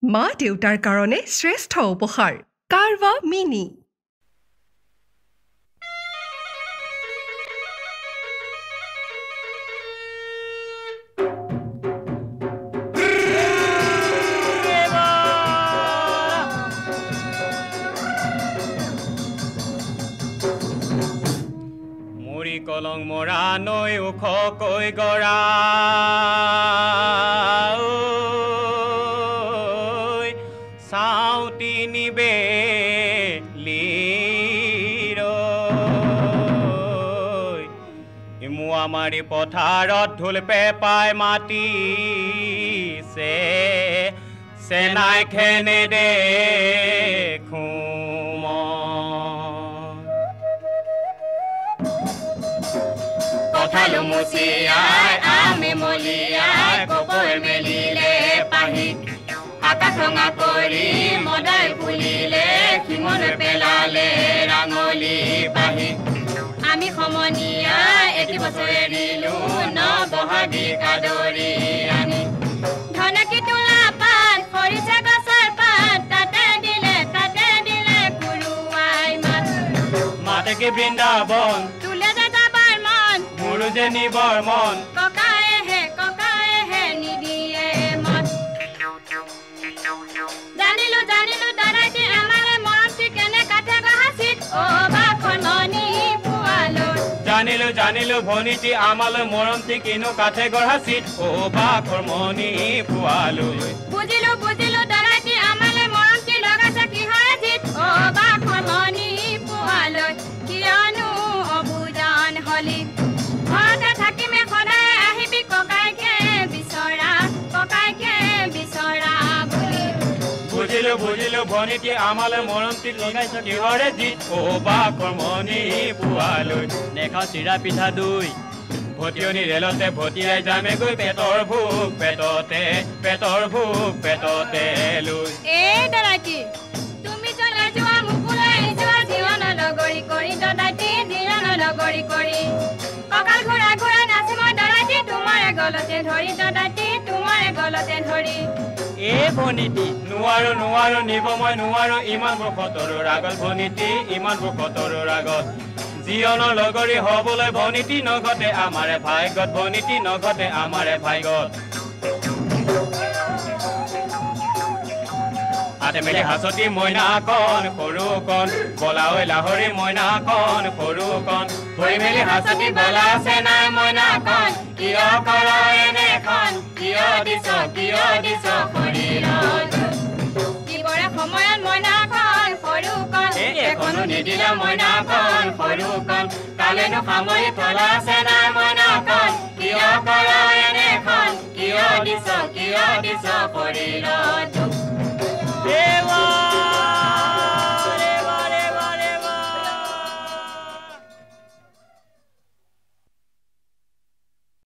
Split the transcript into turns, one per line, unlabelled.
মা দেউতাৰ কাৰণে শ্ৰেষ্ঠ উপহাৰ কাৰৱা মিনি
কলং মৰা নৈ ওখকৈ গৰা চাউতি নিবে ইমুৱা মাৰি পথাৰত ঢোল পেপাই মাতিছে চেনাই খেনে দেখো
কঁঠালো মুচিয়াই আমে মলিয়াই কপৈ মেলিলে পাহি আকাশ ৰঙা কৰি মদাই ফুলিলে শিঙলৈ পেলালে ৰাঙলী পাহি আমি সমনীয়া এটি বছৰ এৰিলো ন বহাগী কাদৰি আনি ধনকি তোলা পাত খৰিচা গছৰ পাত তাতে দিলে কুৰুৱাই মাত
মাতেকে বৃন্দাবন মোৰো যে নিবৰ মন
ককায়েহে নিদিয়ে মন জানিলো দাদাইটি আমাৰে মৰমটি কেনে কাঠে গহাচিত অ বাখন মনি পুৱালৈ
জানিলো ভনীটি আমালৈ মৰমটি কিনো কাঠে গঢ়াচিত অ বাখৰ মনি পুৱালৈ
বুজিলো দাদাইটি আমালৈ মৰমটি লগাইছে কিহৰে জিত অ বাখন মনি পুৱালৈ কিয়নো অবুজান হলি ঘৰতে থাকিমে সদায় আহিবি ককাইকে বিচৰা বুলি
বুজিলো ভনীটি আমালৈ মৰমটি লগাইছে কিহৰে জিত অ বাখৰ মনি পুৱালৈ নেখাও চিৰা পিঠা দৈ ভটিয়নি ৰেলতে ভটিয়াই যামে গৈ পেটৰ ভোক পেটতে লৈ
এই দাদাইটি তুমি চলাই যোৱা মুকুলাই যোৱা জীৱন লগৰী কৰি দাদাইটি জীৱন লগৰী কৰি ককাল ঘূৰা নাচি মই দাদাইটি তোমাৰে গলতে ধৰি দাদাইটি তোমাৰে গলতে ধৰি
এ ভনীটি নোৱাৰো নিব মই নোৱাৰো ইমান বখতৰ ৰাগত ভনীটি ইমান বখতৰ ৰাগত জীৱনৰ লগৰী হবলৈ ভনীটি নঘটে আমাৰে ভাগ্যত ভনীটি নঘটে আমাৰে ভাগ্যত হাতে মেলি হাঁচতি মইনাকণ সৰুকণ বলাঐ লাহৰি মইনাকণ সৰুকণ ভৰি মেলি হাঁচতি বলা আছে নাই মইনাকণ কিয় কৰ এনেখন কিয় দিছ শৰীৰত
দিবৰে সময়ত মইনাকণ সৰুকণ
এখনো নিদিলা মইনাকণ সৰুকণ কালেনো সামৰি থলা আছে নাই মইনাকণ কিয় কৰ এনেখন কিয় দিছ শৰীৰত